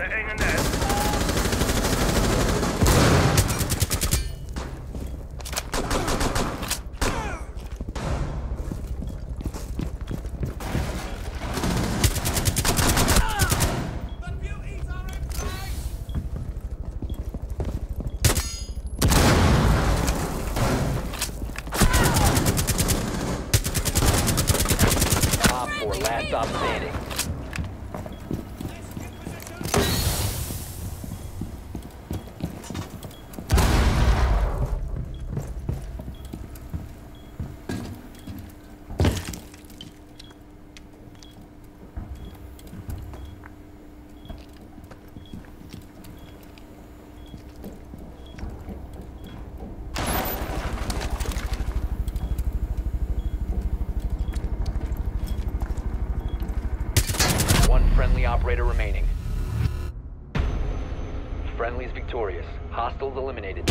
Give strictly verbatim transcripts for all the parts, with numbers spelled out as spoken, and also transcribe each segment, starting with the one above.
Setting a net. Last stop standing. Friendly operator remaining. Friendly's victorious. Hostiles eliminated.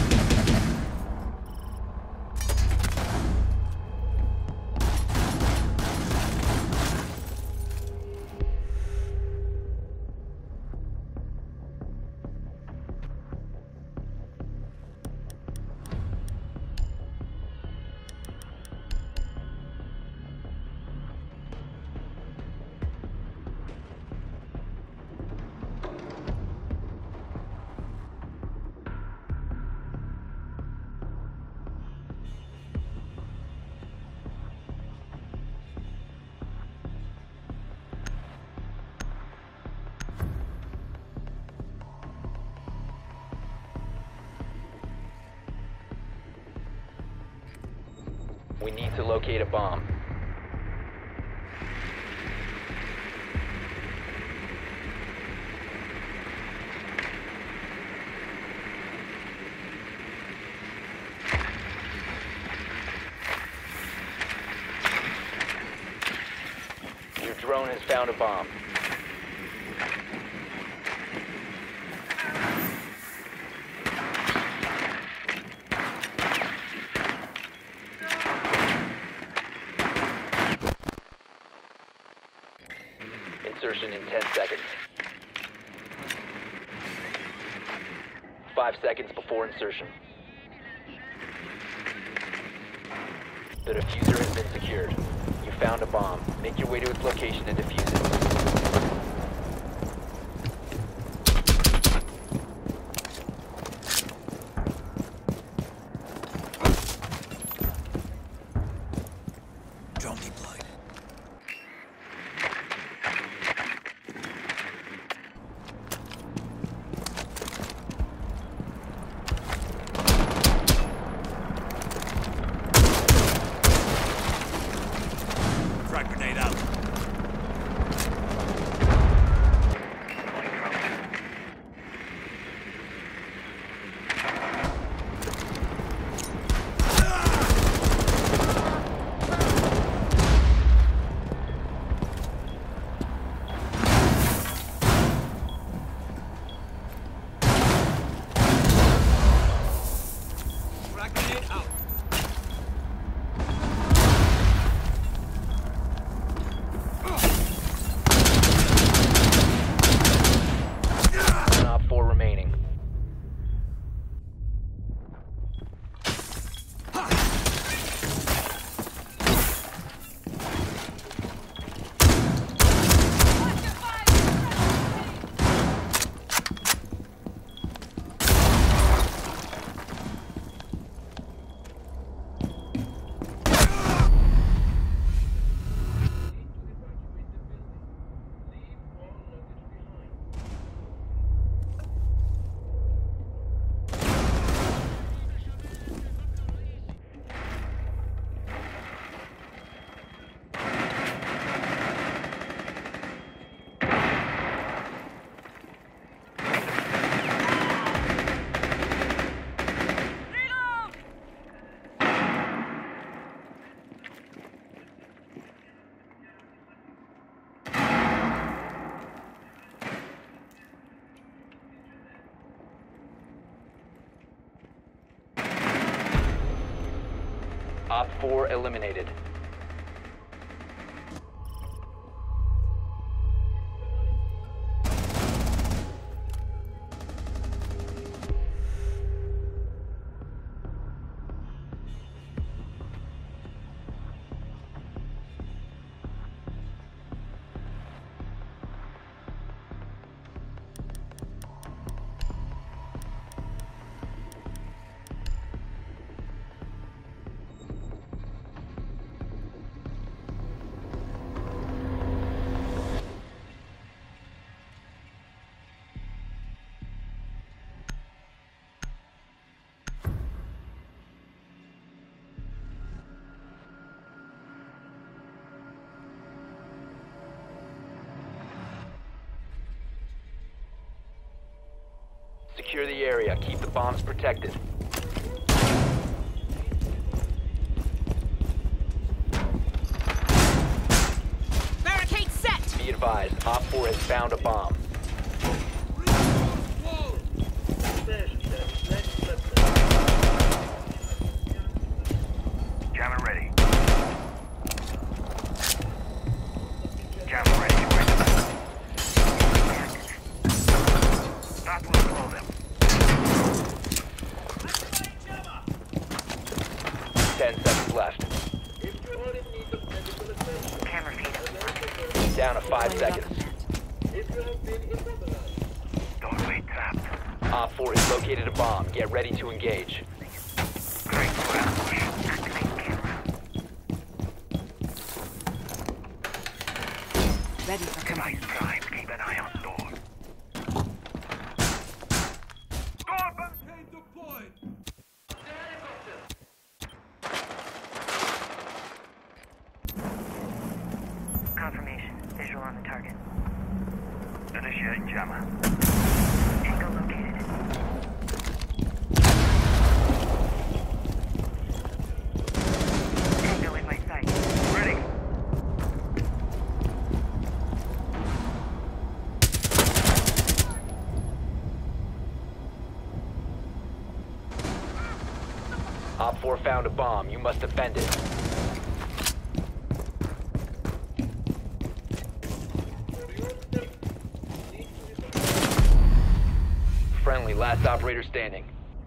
We need to locate a bomb. Your drone has found a bomb. Insertion in ten seconds. Five seconds before insertion. The diffuser has been secured. You found a bomb. Make your way to its location and defuse it. Drone deployed. Frag grenade out. Frag grenade out. Op four remaining. Op four eliminated. secure the area. Keep the bombs protected. Barricade set! Be advised, Op four has found a bomb. Jammer ready. Jammer ready. That will blow them. Ten seconds left. Camera feed. Down to five seconds. Don't wait trapped. Op four has located a bomb. Get ready to engage. Great ambush. Activate camera. Ready for company. Device primed. Keep an eye on door. Door barricade deployed. Confirmation. Visual on the target. Initiate jammer. Tango located. Tango in my sight. Ready. Op four found a bomb. You must defend it. Friendly, last operator standing.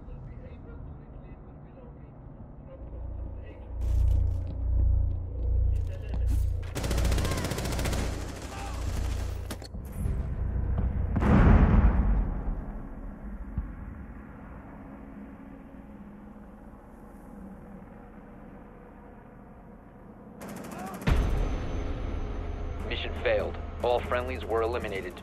Mission failed. All friendlies were eliminated.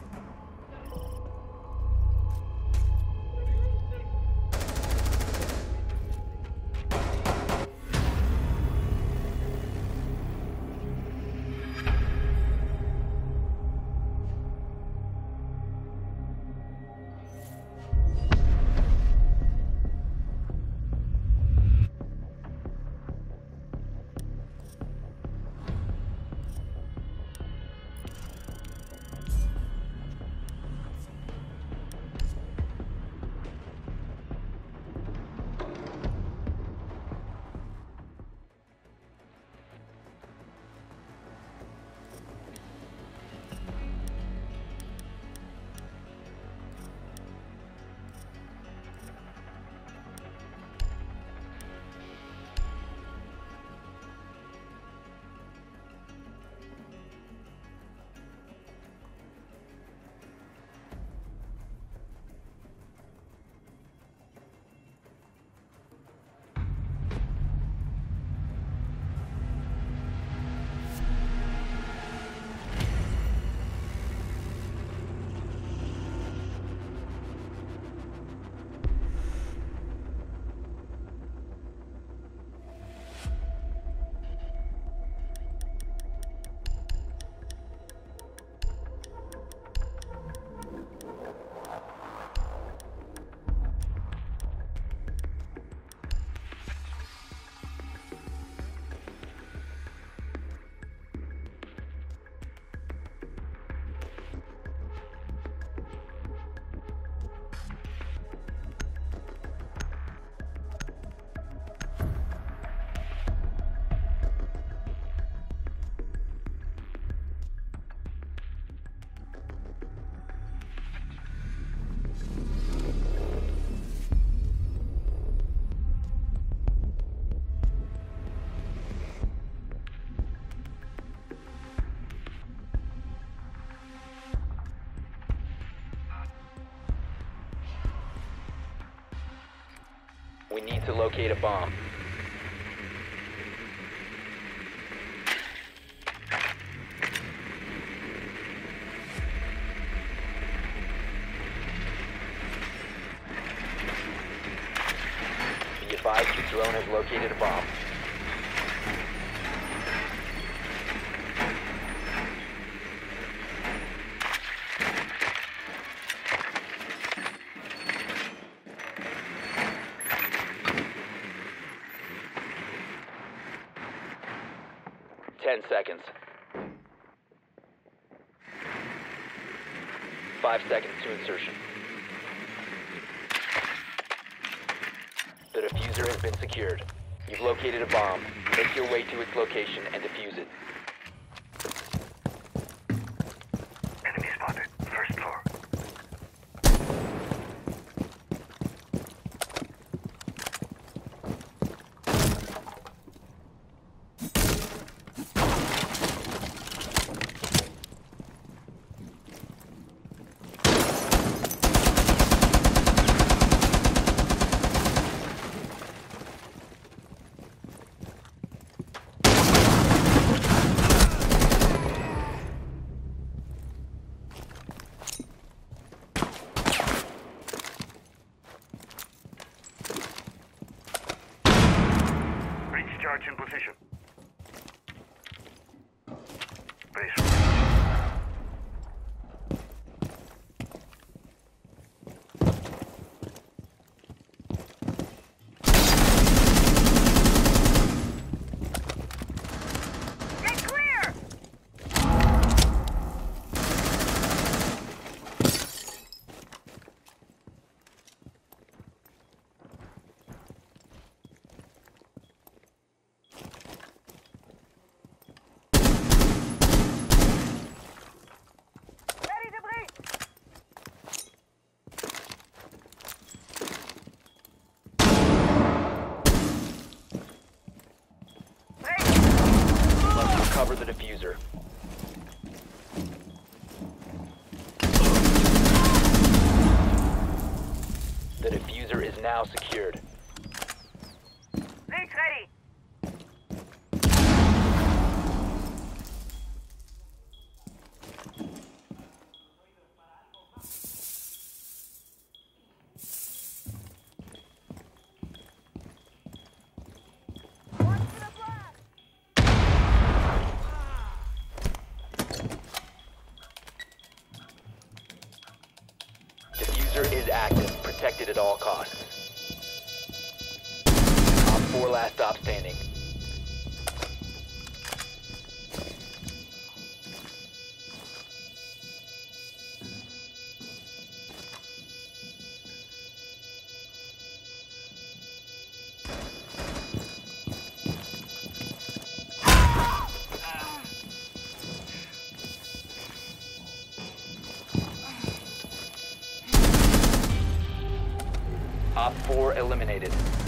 We need to locate a bomb. Be advised, your drone has located a bomb. ten seconds. Five seconds to insertion. The diffuser has been secured. You've located a bomb. Make your way to its location and defuse it. Enemy spotted. First floor. Charge in position. Base. Get clear! Cover the diffuser. The diffuser is now secured. Leak ready. Diffuser is active, protected at all costs. Op four last stop standing. Op four eliminated.